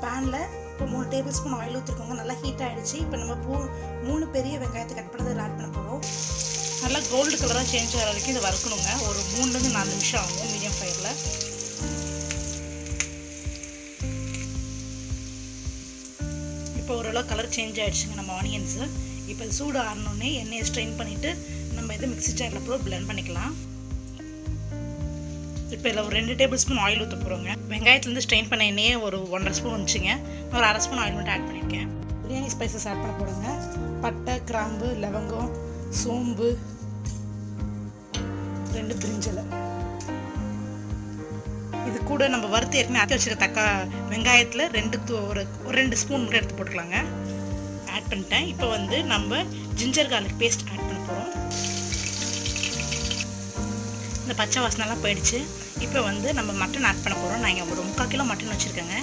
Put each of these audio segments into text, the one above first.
பேனில் இப்போ 3 table spoon oil ஊற்றிருக்கோங்க. நல்லா ஹீட் ஆகிடுச்சு. இப்போ நம்ம 3 பெரிய வெங்காயத்தை கட் பண்ணதை ஆட் பண்ண போகிறோம். நல்லா கோல்டு கலராக சேஞ்ச் ஆகிற வரைக்கும் இதை வறுக்கணுங்க. ஒரு 3லேருந்து 4 நிமிஷம் ஆகும் மீடியம் ஃபயரில். இப்போ ஓரளவு கலர் சேஞ்ச் ஆகிடுச்சுங்க நம்ம ஆனியன்ஸு. இப்போ சூடு ஆறணுன்னே எண்ணெயை ஸ்ட்ரெயின் பண்ணிவிட்டு நம்ம இதை மிக்ஸி ஜாரில் போட்டு பிளெண்ட் பண்ணிக்கலாம். இப்போ இதில் ஒரு 2 டேபிள் ஸ்பூன் ஆயில் ஊற்ற போகிறோங்க. வெங்காயத்துலேருந்து ஸ்ட்ரெயின் பண்ண எண்ணெயே ஒரு 1.5 ஸ்பூன் வந்துச்சுங்க. ஒரு 1/2 ஸ்பூன் ஆயில் மட்டும் ஆட் பண்ணியிருக்கேன். பிரியாணி ஸ்பைசஸ் ஆட் பண்ண போடுங்க. பட்டை, கிராம்பு, லவங்கம், சோம்பு, 2 பிரிஞ்சலை. இது கூட நம்ம வறுத்து ஏற்கனவே அரைச்சி வச்சுருக்க வெங்காயத்தில் 2 ஸ்பூன் மட்டும் எடுத்து போட்டுக்கலாங்க. ஆட் பண்ணிட்டேன். இப்போ வந்து நம்ம ஜிஞ்சர் கார்லிக் பேஸ்ட் ஆட் பண்ண போகிறோம். இந்த பச்சை வாசனைலாம் போயிடுச்சு. இப்போ வந்து நம்ம மட்டன் ஆட் பண்ண போகிறோம். நான் இங்கே ஒரு 3/4 கிலோ மட்டன் வச்சுருக்கேங்க.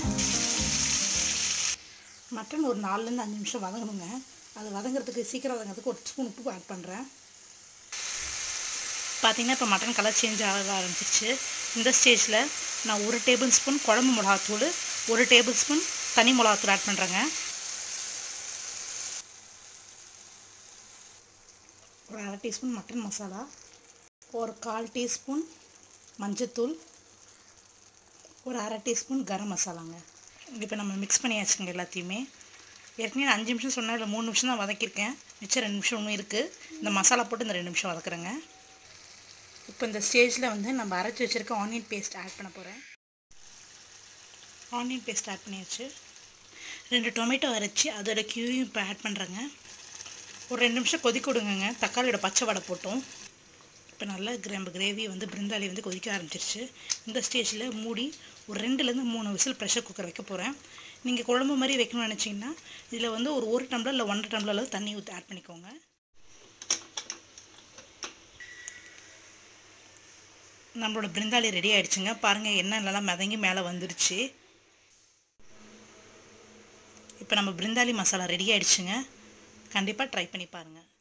மட்டன் ஒரு 4லேருந்து 5 நிமிஷம் வதங்கணுங்க. அது வதங்கிறதுக்கு சீக்கிரம் வதங்கிறதுக்கு 1 ஸ்பூன் உப்பு ஆட் பண்ணுறேன். பார்த்திங்கன்னா இப்போ மட்டன் கலர் சேஞ்ச் ஆக ஆரம்பிச்சிருச்சு. இந்த ஸ்டேஜில் நான் 1 டேபிள் ஸ்பூன் குழம்பு மிளகாத்தூள், 1 டேபிள் ஸ்பூன் தனி மிளகாத்தூள் ஆட் பண்ணுறேங்க. ஒரு 1/2 டீஸ்பூன் மட்டன் மசாலா, ஒரு 1/4 டீஸ்பூன் மஞ்சத்தூள், ஒரு 1/2 டீஸ்பூன் கரம் மசாலாங்க. இப்போ நம்ம மிக்ஸ் பண்ணியாச்சுங்க எல்லாத்தையுமே. ஏற்கனவே 5 நிமிஷம் சொன்னால் இல்லை 3 நிமிஷம் தான் வதக்கியிருக்கேன். மிச்சம் 2 நிமிஷம் ஒன்றும் இருக்குது. இந்த மசாலா போட்டு இந்த 2 நிமிஷம் வதக்குறேங்க. இப்போ இந்த ஸ்டேஜில் வந்து நம்ம அரைச்சி வச்சுருக்க ஆனியன் பேஸ்ட் ஆட் பண்ண போகிறேன். ஆனியன் பேஸ்ட் ஆட் பண்ணியாச்சு. 2 டொமேட்டோ அரைச்சி அதோட கியூயும் இப்போ ஆட் பண்ணுறேங்க. ஒரு 2 நிமிஷம் கொதிக்க விடுங்க. தக்காளியோட பச்சை வடை போட்டோம். இப்போ நல்லா நம்ம கிரேவி வந்து பிரிந்தாளி வந்து கொதிக்க ஆரம்பிச்சிருச்சு. இந்த ஸ்டேஜில் மூடி ஒரு 2லேருந்து 3 விசில் ப்ரெஷர் குக்கர் வைக்க போகிறேன். நீங்கள் குழம்பு மாதிரி வைக்கணும்னு நினச்சிங்கன்னா இதில் வந்து ஒரு 1 டம்ளர் இல்லை 1.5 டம்ளர் அளவு தண்ணி ஊற்றி ஆட் பண்ணிக்கோங்க. நம்மளோட பிரிந்தாளி ரெடி ஆகிடுச்சுங்க. பாருங்கள் எண்ணெய் நல்லா மிதங்கி மேலே வந்துருச்சு. இப்போ நம்ம பிரிந்தாளி மசாலா ரெடி ஆகிடுச்சுங்க. கண்டிப்பாக ட்ரை பண்ணி பாருங்கள்.